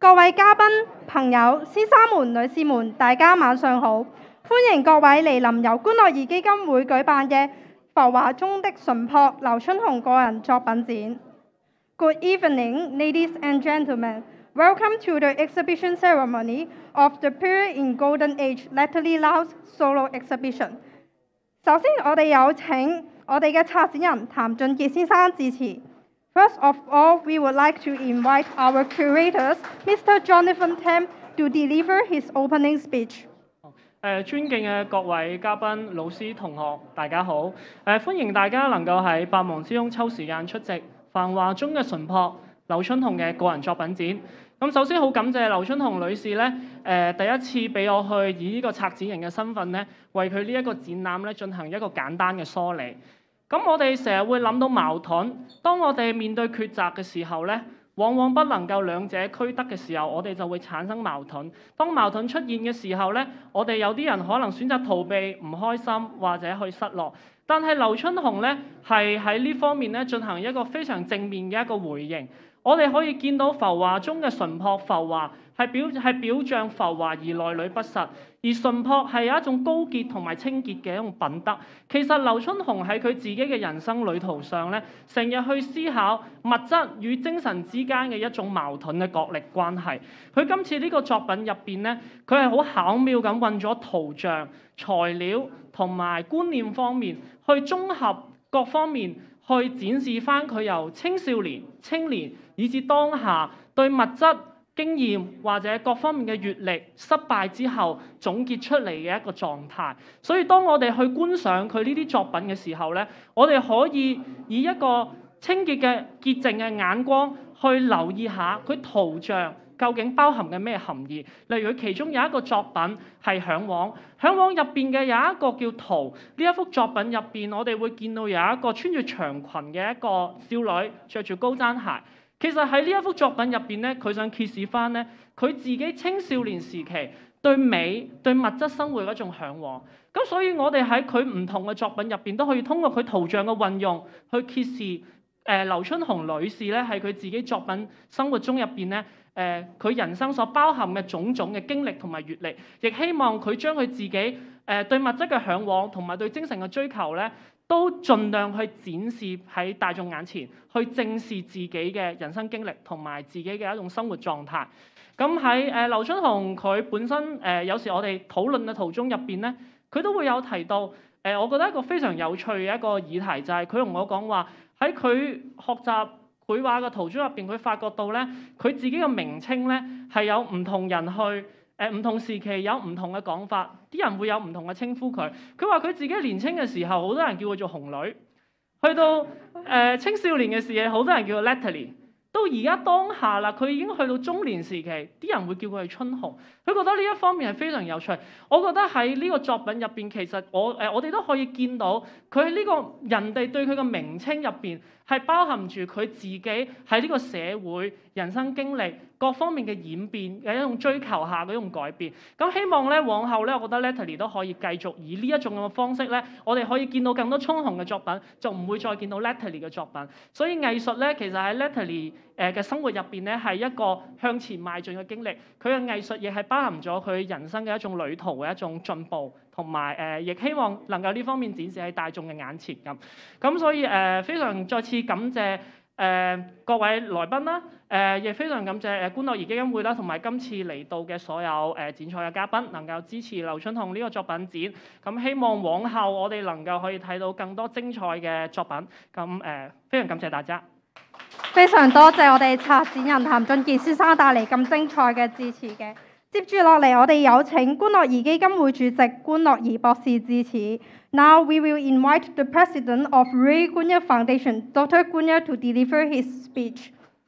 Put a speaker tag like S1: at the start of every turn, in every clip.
S1: 各位嘉賓、朋友、先生們、女士們，大家晚上好！歡迎各位嚟臨由觀樂兒基金會舉辦嘅《浮華中的純樸》劉春紅個人作品展。Good evening, ladies and gentlemen. Welcome to the exhibition ceremony of the Period in Golden Age Natalie Lao's solo exhibition。首先，我哋有請我哋嘅策展人譚俊傑先生致辭。First of all, we would like to invite our curators, Mr. Jonathan Tam, to deliver his opening speech.
S2: 尊敬嘅各位嘉賓、老師、同學，大家好！歡迎大家能夠喺百忙之中抽時間出席繁華中嘅純樸劉春紅嘅個人作品展。咁首先好感謝劉春紅女士咧，第一次俾我去以呢個策展人嘅身份咧，為佢呢一個展覽咧進行一個簡單嘅梳理。咁我哋成日會諗到矛盾，當我哋面對抉擇嘅時候咧，往往不能夠兩者俱得嘅時候，我哋就會產生矛盾。當矛盾出現嘅時候咧，我哋有啲人可能選擇逃避、唔開心或者去失落。但係劉春紅咧係喺呢方面咧進行一個非常正面嘅一個回應。我哋可以見到浮華中嘅純樸浮華係表象浮華而內裏不實，而純樸係有一種高潔同埋清潔嘅一種品德。其實劉春紅喺佢自己嘅人生旅途上咧，成日去思考物質與精神之間嘅一種矛盾嘅角力關係。佢今次呢個作品入邊咧，佢係好巧妙咁運咗圖像、材料同埋觀念方面去綜合各方面去展示翻佢由青少年、青年以至當下對物質經驗或者各方面嘅閲歷失敗之後總結出嚟嘅一個狀態。所以當我哋去觀賞佢呢啲作品嘅時候咧，我哋可以以一個清潔嘅潔淨嘅眼光去留意下佢圖像究竟包含嘅咩含義。例如佢其中有一個作品係嚮往，嚮往入邊嘅有一個叫圖。呢一幅作品入邊，我哋會見到有一個穿住長裙嘅一個少女，着住高踭鞋。其實喺呢一幅作品入邊咧，佢想揭示翻咧佢自己青少年時期對美、對物質生活嗰種嚮往。咁所以我哋喺佢唔同嘅作品入邊都可以通過佢圖像嘅運用去揭示劉春紅女士咧係佢自己作品生活中入邊咧佢人生所包含嘅種種嘅經歷同埋閲歷，亦希望佢將佢自己對物質嘅嚮往同埋對精神嘅追求咧，都盡量去展示喺大眾眼前，去正視自己嘅人生經歷同埋自己嘅一種生活狀態。咁喺劉春紅佢本身有時我哋討論嘅途中入邊咧，佢都會有提到我覺得一個非常有趣嘅一個議題，就係佢同我講話喺佢學習繪畫嘅途中入邊，佢發覺到咧佢自己嘅名稱咧係有唔同人去唔同時期有唔同嘅講法，啲人會有唔同嘅稱呼佢。佢話佢自己年青嘅時候，好多人叫佢做紅女；去到青少年嘅時候，好多人叫佢 Natalie。到而家當下啦，佢已經去到中年時期，啲人會叫佢係春紅。佢覺得呢一方面係非常有趣。我覺得喺呢個作品入邊，其實我哋都可以見到佢喺呢個人哋對佢嘅名稱入邊係包含住佢自己喺呢個社會人生經歷各方面嘅演變嘅一種追求下嘅一種改變。咁希望咧往後咧，我覺得 Natalie 都可以繼續以呢一種嘅方式咧，我哋可以見到更多春紅嘅作品，就唔會再見到 Natalie 嘅作品。所以藝術咧，其實喺 Natalie嘅生活入邊咧，係一個向前邁進嘅經歷。佢嘅藝術亦係包含咗佢人生嘅一種旅途嘅一種進步，同埋亦希望能夠呢方面展示喺大眾嘅眼前咁。咁所以非常再次感謝各位來賓啦，亦非常感謝觀樂兒基金會啦，同埋今次嚟到嘅所有展賽嘅嘉賓，能夠支持劉春紅呢個作品展。咁希望往後我哋能夠可以睇到更多精彩嘅作品。咁非常感謝大家。
S1: 非常多謝我哋策展人譚俊傑先生帶嚟咁精彩嘅致辭嘅。接住落嚟，我哋有請觀樂兒基金會主席觀樂兒博士致辭。Now we will invite the president of Rui Cunha Foundation, Dr. Cunha, to deliver his speech.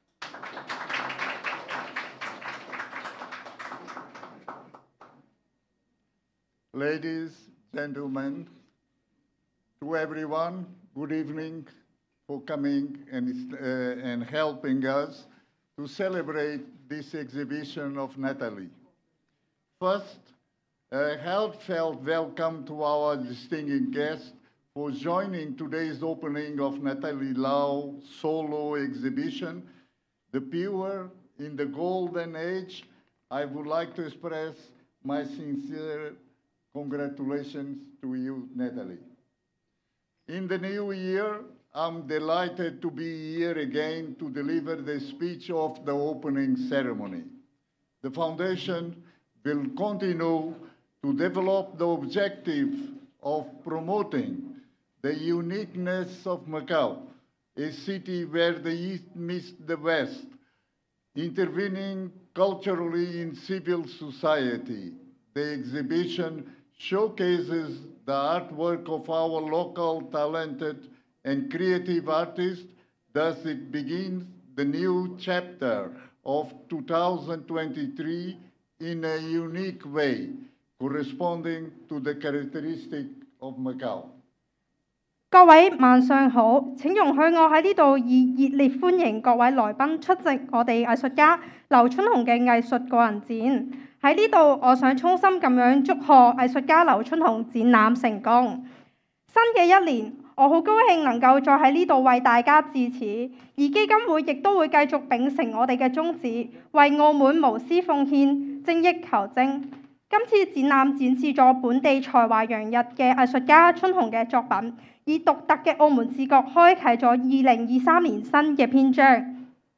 S3: Ladies, gentlemen, to everyone, good evening for coming and helping us to celebrate this exhibition of Natalie. First, a heartfelt welcome to our distinguished guests for joining today's opening of Natalie Lao solo exhibition, The Pure in the golden age, I would like to express my sincere congratulations to you, Natalie. In the new year, I'm delighted to be here again to deliver the speech of the opening ceremony. The Foundation will continue to develop the objective of promoting the uniqueness of Macau, a city where the East meets the West, intervening culturally in civil society. The exhibition showcases the artwork of our local talented and creative artists. Thus, it begins the new chapter of 2023 in a unique way, corresponding to the characteristic of Macau.
S1: 各位晚上好，請容許我喺呢度以熱烈歡迎各位來賓出席我哋藝術家劉春紅嘅藝術個人展。喺呢度，我想衷心咁樣祝賀藝術家劉春紅展覽成功。新嘅一年，我好高興能夠再喺呢度為大家致辭，而基金會亦都會繼續秉承我哋嘅宗旨，為澳門無私奉獻，精益求精。今次展覽展示咗本地才華洋溢嘅藝術家春紅嘅作品，以獨特嘅澳門視角開啟咗2023年新嘅篇章。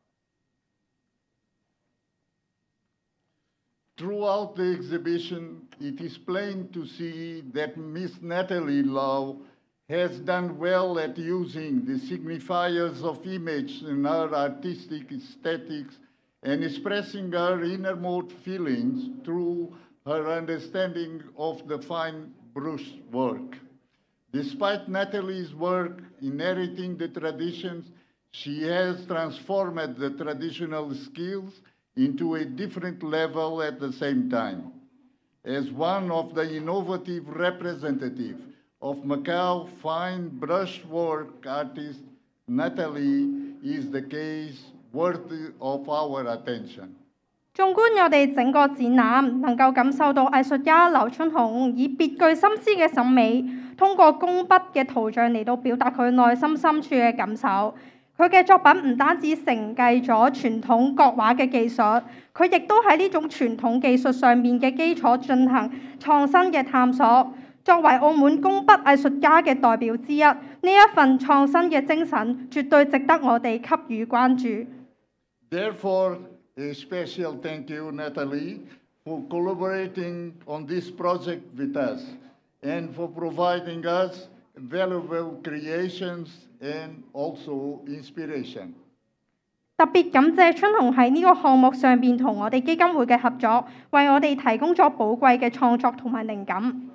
S3: Throughout the exhibition, it is plain to see that Miss Natalie Lao has done well at using the signifiers of image in her artistic aesthetics and expressing her innermost feelings through her understanding of the fine brushwork. Despite Natalie's work inheriting the traditions, she has transformed the traditional skills into a different level at the same time. As one of the innovative representatives of Macau fine brushwork artists, Natalie is the case worthy of our attention.
S1: 縱觀我哋整個展覽，能夠感受到藝術家劉春紅以別具心思嘅審美，通過工筆嘅圖像嚟到表達佢內心深處嘅感受。佢嘅作品唔單止承繼咗傳統國畫嘅技術，佢亦都喺呢種傳統技術上面嘅基礎進行創新嘅探索。作為澳門工筆藝術家嘅代表之一，呢一份創新嘅精神絕對值得我哋給予關注。
S3: Therefore, a special thank you, Natalie, for collaborating on this project with us and for providing us valuable creations and also inspiration.
S1: 特別感謝春紅喺呢個項目上邊同我哋基金會嘅合作，為我哋提供咗寶貴嘅創作同埋靈感。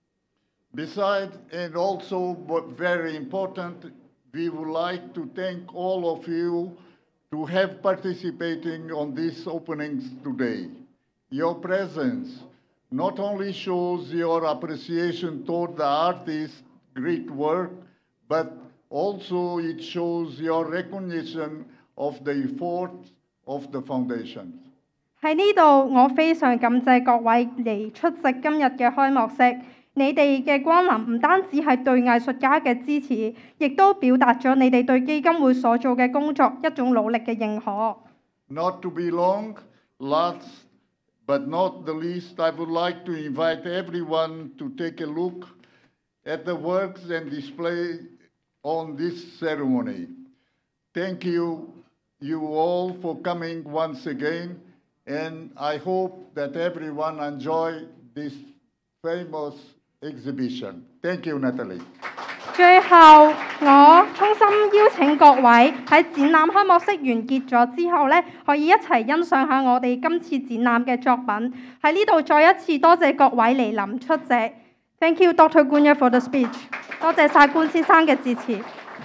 S3: Besides, and also very important, we would like to thank all of you to have participating on these openings today. Your presence not only shows your appreciation toward the artist's great work, but also it shows your recognition of the efforts of the foundation.
S1: 喺呢度，我非常感謝各位嚟出席今日嘅開幕式。你哋嘅光臨唔單止係對藝術家嘅支持，亦都表達咗你哋對基金會所做嘅工作一種努力嘅認可。
S3: Not to be long, last but not the least, I would like to invite everyone to take a look at the works and display on this ceremony. Thank you all for coming once again, and I hope that everyone enjoy this famous exhibition. Thank you, Natalie.
S1: 最後，我衷心邀請各位喺展覽開幕式完結咗之後呢，可以一齊欣賞下我哋今次展覽嘅作品。喺呢度再一次多謝各位嚟臨出席。Thank you, Dr. Cunha, for the speech. 多謝晒官先生嘅支持。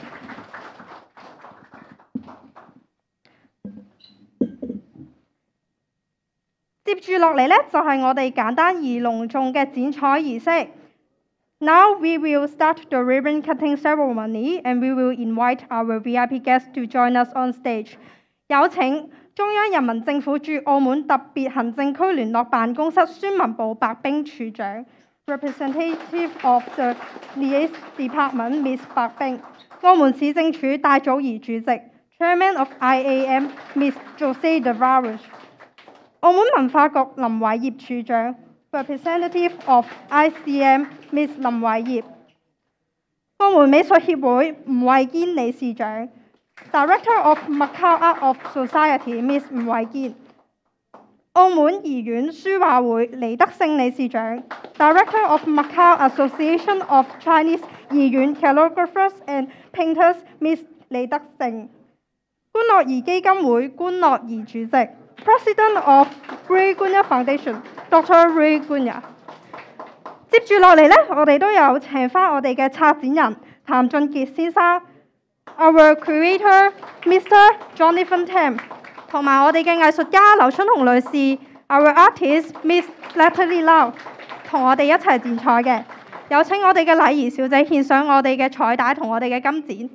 S1: 接住落嚟呢，就係我哋簡單而隆重嘅剪彩儀式。Now we will start the ribbon cutting ceremony and we will invite our VIP guests to join us on stage. 有請中央人民政府駐澳門特別行政區聯絡辦公室宣文部白冰處長 Representative of the Liaison Department Miss 白冰，澳門市政署戴祖儀主席， Chairman of IAM Miss Jose de Varas， 澳門文化局林偉業處長 Representative of ICM Miss 林偉業，澳門美術協會吳慧堅理事長 Director of Macau Art of Society Miss 吳慧堅，澳門怡園書畫會黎德勝理事長 Director of Macau Association of Chinese 怡園 Calligraphers and Painters Miss 李德勝，觀樂兒基金會觀樂兒主席 President of Rui Cunha Foundation Dr. Rui Cunha。接住落嚟呢，我哋都有請返我哋嘅策展人譚俊傑先生 ，Our Curator Mr. Jonathan Tam， 同埋我哋嘅藝術家劉春紅女士 ，Our Artist Miss Natalie Lao， 同我哋一齊剪彩嘅。有請我哋嘅禮儀小姐獻上我哋嘅彩帶同我哋嘅金剪。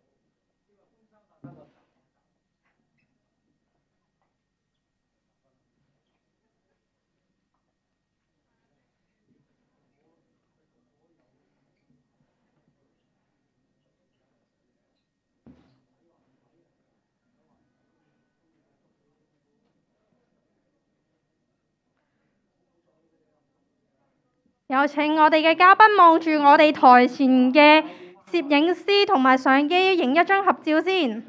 S1: 有請我哋嘅嘉賓望住我哋台前嘅攝影師同埋相機影一張合照先。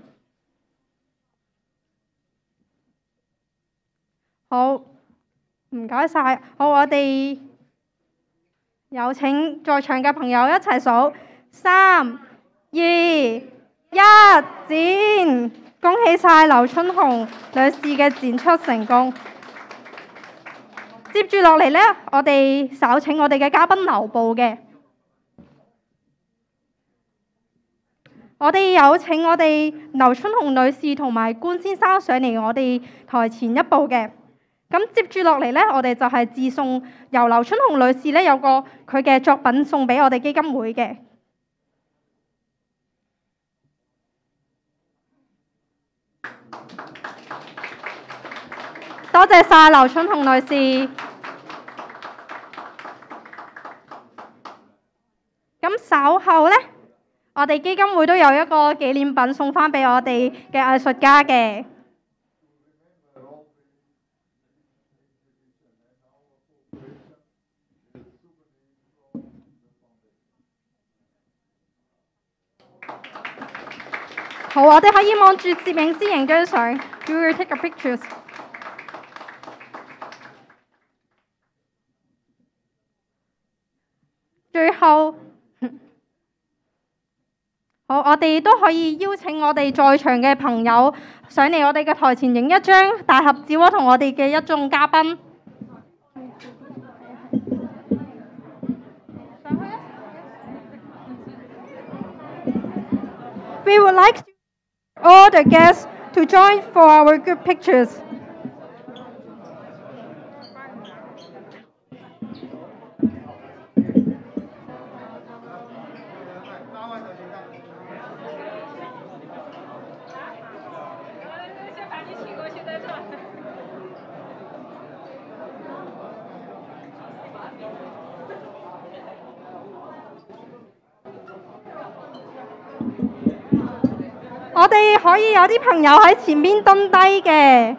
S1: 好，唔該晒。好，我哋有請在場嘅朋友一齊數3、2、1，剪！恭喜晒劉春紅女士嘅剪出成功。接住落嚟呢，我哋稍請我哋嘅嘉賓留步嘅。我哋有請我哋劉春紅女士同埋官先生上嚟我哋台前一步嘅。咁接住落嚟呢，我哋就係致送由劉春紅女士呢有個佢嘅作品送俾我哋基金會嘅。多謝晒劉春紅女士。咁稍後呢，我哋基金會都有一個紀念品送返俾我哋嘅藝術家嘅。好，我哋可以望住攝影師影張相。You will take a pictures。最後，好，我哋都可以邀請我哋在場嘅朋友上嚟我哋嘅台前影一張大合照啊，同我哋嘅一眾嘉賓。We would like all the guests to join for our group pictures. 我哋可以有啲朋友喺前面蹲低嘅。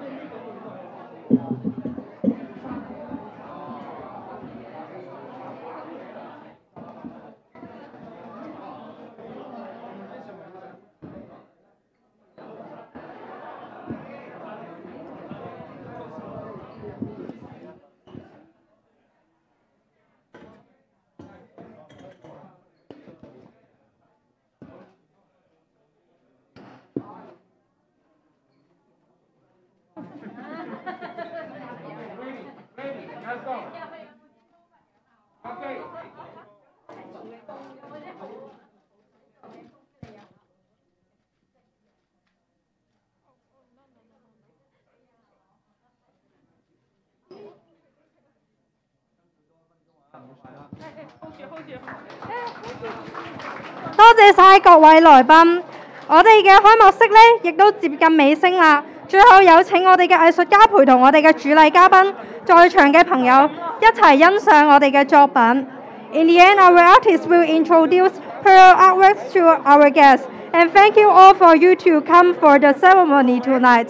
S1: 多謝晒各位來賓，我哋嘅開幕式呢亦都接近尾聲啦。最後有請我哋嘅藝術家陪同我哋嘅主禮嘉賓，在場嘅朋友一齊欣賞我哋嘅作品。In the end, our artist will introduce her artworks to our guests, And thank you all for you to come for the ceremony tonight.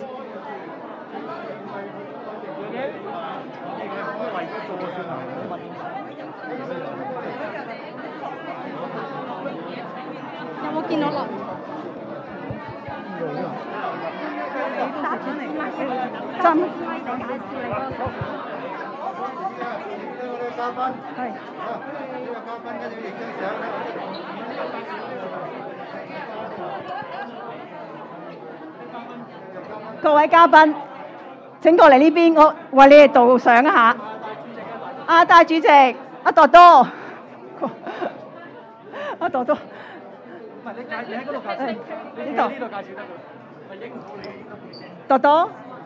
S1: 有冇見到落？真係。
S4: 各位嘉賓，請過嚟呢邊，我為你哋導賞一下。大主席，多多，多多。唔係你喺嗰度介紹，你呢度介紹得㗎，係影唔到你。多多。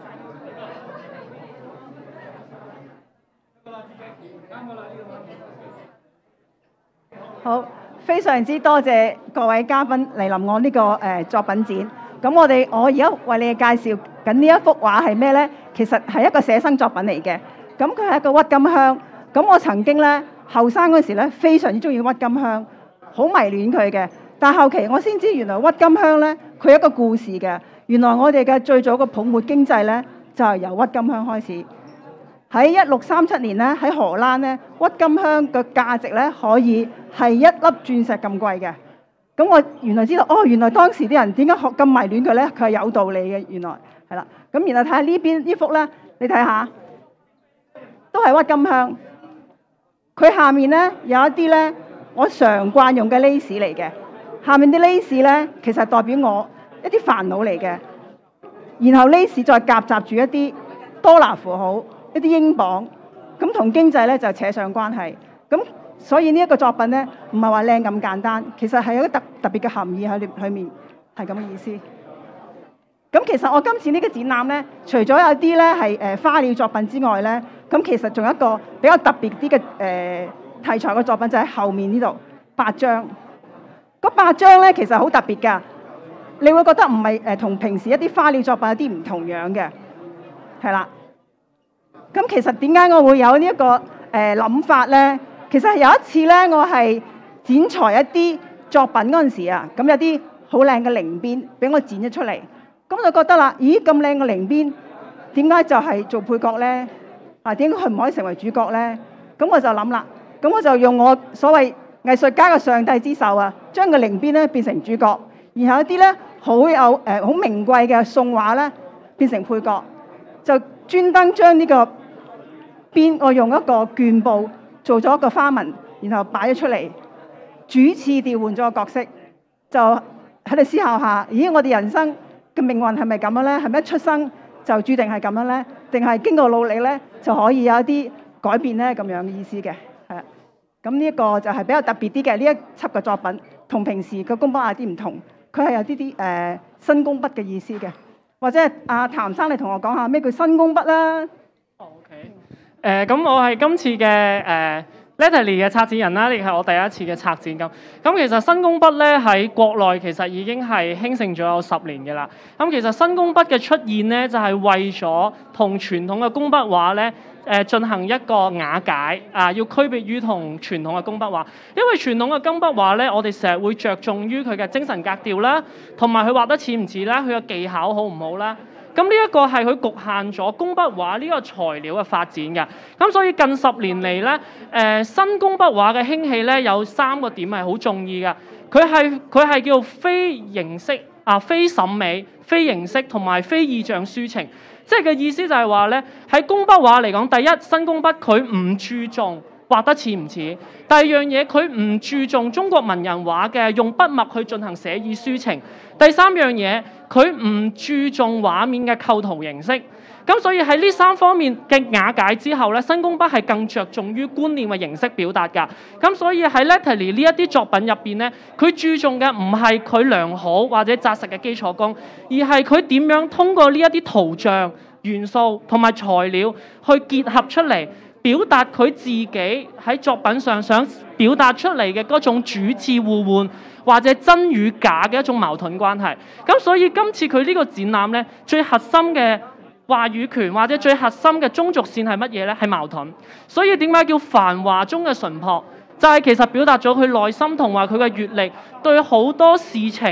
S4: 好，非常之多謝各位嘉賓嚟臨我呢個作品展。咁我而家為你哋介紹緊呢一幅畫係咩呢？其實係一個寫生作品嚟嘅。咁佢係一個鬱金香。咁我曾經呢，後生嗰時呢，非常之中意鬱金香，好迷戀佢嘅。但後期我先知原來鬱金香呢，佢有一個故事嘅。原來我哋嘅最早嘅泡沫經濟呢，就係由鬱金香開始。喺1637年呢，喺荷蘭呢，鬱金香嘅價值呢，可以係一粒鑽石咁貴嘅。咁我原來知道，原來當時啲人點解咁迷戀佢呢？佢係有道理嘅，原來係啦。咁然後睇下呢邊呢幅呢，你睇下，都係鬱金香。佢下面呢，有一啲呢，我常慣用嘅 lace 嚟嘅。下面啲 lace 呢，其實代表我一啲煩惱嚟嘅。然後 lace 再夾雜住一啲多拿符號，一啲英鎊，咁同經濟呢就扯上關係。咁所以呢一個作品呢，唔係話靚咁簡單，其實係有一個特別嘅含義喺裏面，係咁嘅意思。咁其實我今次呢個展覽呢，除咗有啲呢係花鳥作品之外呢，咁其實仲有一個比較特別啲嘅題材嘅作品，就喺後面呢度8張。嗰8張呢，其實好特別㗎，你會覺得唔係同平時一啲花鳥作品有啲唔同樣嘅，係啦。咁其實點解我會有呢一個諗法呢？其實係有一次呢，我係剪裁一啲作品嗰陣時啊，咁有啲好靚嘅菱邊俾我剪咗出嚟，咁就覺得啦，咦咁靚嘅菱邊，點解就係做配角呢？點解佢唔可以成為主角呢？咁我就諗啦，咁我就用我所謂藝術家嘅上帝之手啊，將個菱邊咧變成主角，然後一啲咧好名貴嘅宋畫咧變成配角，就專登將呢個邊我用一個絹布做咗一個花紋，然後擺咗出嚟，主次調換咗個角色，就喺度思考下，咦我哋人生嘅命運係咪咁樣咧？係咪一出生就注定係咁樣咧？定係經過努力咧就可以有一啲改變咧？咁樣嘅意思嘅，係。咁呢一個就係比較特別啲嘅呢一輯嘅作品，同平時嘅工筆有啲唔同，佢係有啲新工筆嘅意思嘅。或者阿譚生你同我講下咩叫新工筆啦？OK，
S2: 咁我係今次嘅Natalie 嘅策展人啦，亦係我第一次嘅策展咁。其實新工筆咧喺國內其實已經係興盛咗有10年嘅啦。咁其實新工筆嘅出現咧，就係為咗同傳統嘅工筆畫咧進行一個瓦解要區別於同傳統嘅工筆畫。因為傳統嘅工筆畫咧，我哋成日會着重於佢嘅精神格調啦，同埋佢畫得似唔似啦，佢嘅技巧好唔好啦。咁呢一個係佢局限咗工筆畫呢個材料嘅發展嘅。咁所以近10年嚟咧，新工筆畫嘅興起咧有3個點係好重要嘅。佢係叫非形式非審美、非形式同埋非意象抒情。即係嘅意思就係話咧，喺工筆畫嚟講，第一新工筆佢唔注重畫得似唔似；第二樣嘢佢唔注重中國文人畫嘅用筆墨去進行寫意抒情；第三樣嘢佢唔注重畫面嘅構圖形式。咁所以喺呢3方面嘅瓦解之後咧，新工筆係更着重於觀念嘅形式表達㗎。咁所以喺 Natalie 呢一啲作品入邊咧，佢注重嘅唔係佢良好或者紮實嘅基礎功，而係佢點樣通過呢一啲圖像、元素同埋材料去結合出嚟，表達佢自己喺作品上想表達出嚟嘅嗰種主次互換或者真與假嘅一種矛盾關係。咁所以今次佢呢個展覽咧，最核心嘅話語權或者最核心嘅中軸線係乜嘢呢？係矛盾。所以點解叫繁華中嘅淳樸？就係其實表達咗佢內心同埋佢嘅閲歷對好多事情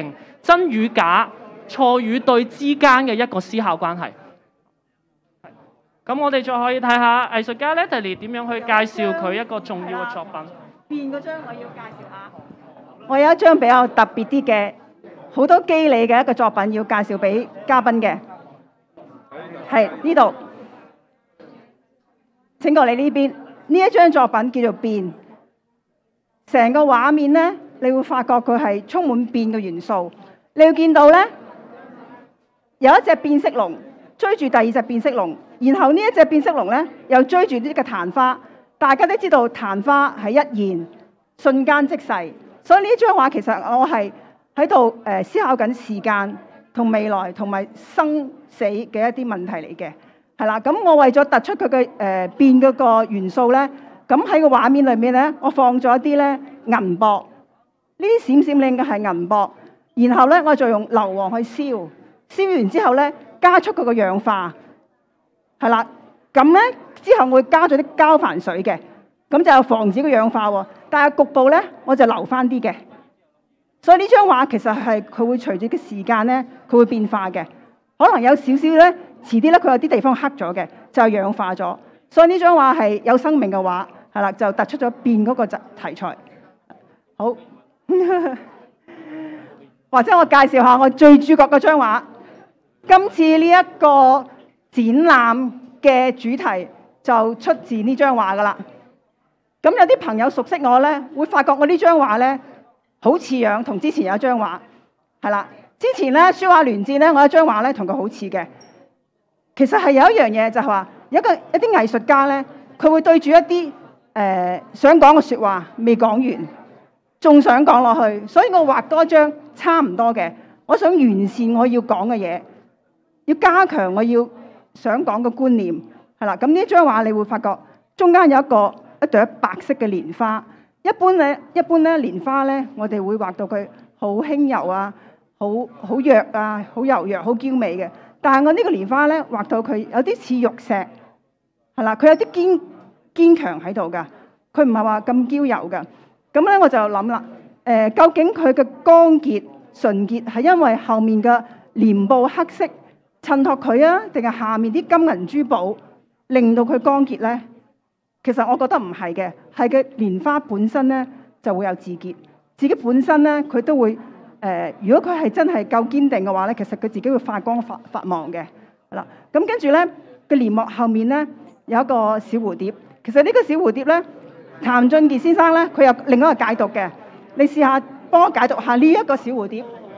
S2: 真與假、錯與對之間嘅一個思考關係。咁我哋再可以睇下藝術家 Natalie 點樣去介紹佢一個重要嘅作品。
S4: 變嗰張我要介紹下，我有一張比較特別啲嘅，好多機理嘅一個作品要介紹俾嘉賓嘅，係呢度。請過嚟呢邊，呢一張作品叫做變。成個畫面咧，你會發覺佢係充滿變嘅元素。你會見到咧，有一隻變色龍追住第二隻變色龍，然後呢一隻變色龍咧又追住呢個曇花。大家都知道曇花係一現，瞬間即逝，所以呢張畫其實我係喺度思考緊時間同未來同埋生死嘅一啲問題嚟嘅，係啦。咁我為咗突出佢嘅變嗰個元素咧，咁喺個畫面裏面咧，我放咗一啲咧銀箔，呢啲閃閃亮嘅係銀箔，然後咧我就用硫磺去燒，燒完之後咧加速佢個氧化，係啦。咁咧之後我會加咗啲膠礬水嘅，咁就防止佢氧化喎。但係局部咧我就留翻啲嘅，所以呢張畫其實係佢會隨住嘅時間咧，佢會變化嘅。可能有少少咧，遲啲咧佢有啲地方黑咗嘅，就氧化咗。所以呢張畫係有生命嘅畫，係啦，就突出咗變嗰個題材。好，或者我介紹下我最主角嗰張畫。今次呢一個展覽嘅主題就出自呢張畫噶啦。咁有啲朋友熟悉我咧，會發覺我呢張畫咧好似樣，同之前有一張畫係啦。之前咧書畫聯戰咧，我有一張畫咧同佢好似嘅。其實係有一樣嘢就係話，一啲藝術家咧，佢會對住一啲想講嘅説話未講完，仲想講落去，所以我畫多張差唔多嘅。我想完善我要講嘅嘢，要加強我要想講嘅觀念，係啦。咁呢張畫你會發覺中間有一朵白色嘅蓮花。一般咧蓮花咧，我哋會畫到佢好輕柔啊，好弱啊，好柔弱，好嬌美嘅。但係我呢個蓮花咧畫到佢有啲似玉石，係啦，佢有啲堅強喺度㗎，佢唔係話咁嬌柔㗎。咁咧我就諗啦，究竟佢嘅光潔純潔係因為後面嘅簾布黑色襯托佢啊，定係下面啲金銀珠寶令到佢光潔咧？其實我覺得唔係嘅，係嘅蓮花本身咧就會有自潔，自己本身咧佢都會如果佢係真係夠堅定嘅話咧，其實佢自己會發光發芒嘅，係啦。咁跟住咧個簾幕後面咧有一個小蝴蝶，其實呢個小蝴蝶咧，譚俊傑先生咧佢有另一個解讀嘅，你試下幫我解讀下呢一個小蝴蝶。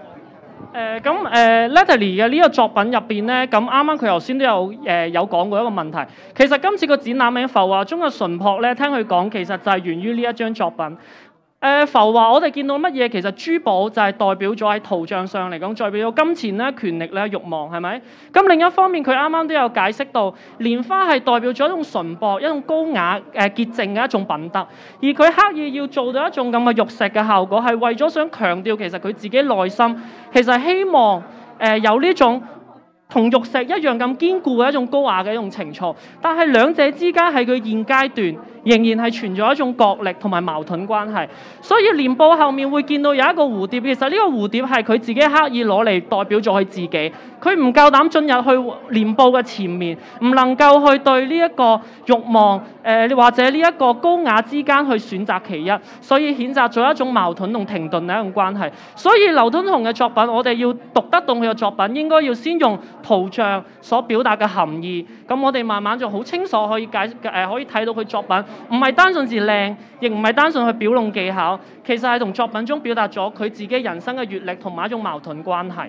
S2: Natalie 嘅呢個作品入邊咧，咁啱啱佢頭先都有講過一個問題。其實今次個展覽名《浮華中嘅純樸》咧，聽佢講其實就係源於呢一張作品。浮華我哋見到乜嘢？其實珠寶就係代表咗喺圖像上嚟講，代表咗金錢咧、權力咧、慾望，係咪？咁另一方面，佢啱啱都有解釋到，蓮花係代表咗一種純樸、一種高雅、潔淨嘅一種品德，而佢刻意要做到一種咁嘅玉石嘅效果，係為咗想強調其實佢自己內心其實希望有呢種同玉石一樣咁堅固嘅一種高雅嘅一種情操，但係兩者之間喺佢現階段仍然係存在一種角力同埋矛盾關係，所以簾布後面會見到有一個蝴蝶，其實呢個蝴蝶係佢自己刻意攞嚟代表咗佢自己，佢唔夠膽進入去簾布嘅前面，唔能夠去對呢一個慾望或者呢一個高雅之間去選擇其一，所以譴責咗一種矛盾同停頓嘅一種關係。所以劉敦雄嘅作品，我哋要讀得懂佢嘅作品，應該要先用圖像所表達嘅含義，咁我哋慢慢就好清楚可以可以睇到佢作品唔係單純是靚，亦唔係單純去表弄技巧，其實係同作品中表達咗佢自己人生嘅閲歷同埋一種矛盾關係。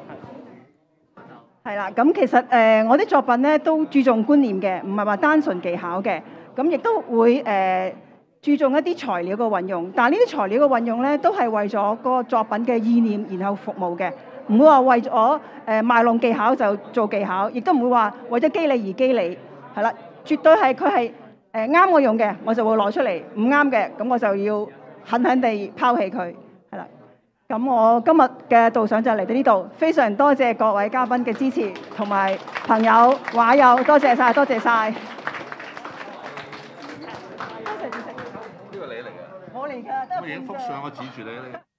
S4: 係啦，咁其實我啲作品咧都注重觀念嘅，唔係話單純技巧嘅，咁亦都會注重一啲材料嘅運用，但係呢啲材料嘅運用咧都係為咗個作品嘅意念然後服務嘅。唔會話為咗賣弄技巧就做技巧，亦都唔會話為咗機理而機理，係啦，絕對係佢係啱我用嘅，我就會攞出嚟；唔啱嘅，咁我就要狠狠地拋棄佢，係啦。咁我今日嘅導賞就嚟到呢度，非常多謝各位嘉賓嘅支持，同埋朋友畫友，多謝晒，多謝晒。多謝主席。呢個你嚟嘅。我嚟㗎。咁影幅相，我指住你。